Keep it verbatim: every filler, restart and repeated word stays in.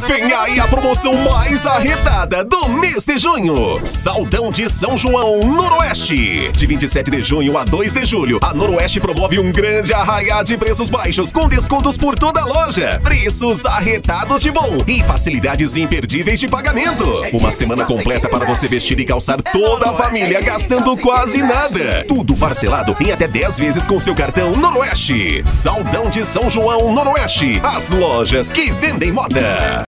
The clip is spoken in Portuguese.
Vem aí a promoção mais arretada do mês de junho. Saldão de São João Noroeste. De vinte e sete de junho a dois de julho, a Noroeste promove um grande arraiá de preços baixos com descontos por toda a loja. Preços arretados de bom e facilidades imperdíveis de pagamento. Uma semana completa para você vestir e calçar toda a família gastando quase nada. Tudo parcelado em até dez vezes com seu cartão Noroeste. Saldão de São João Noroeste. As lojas que vendem moda.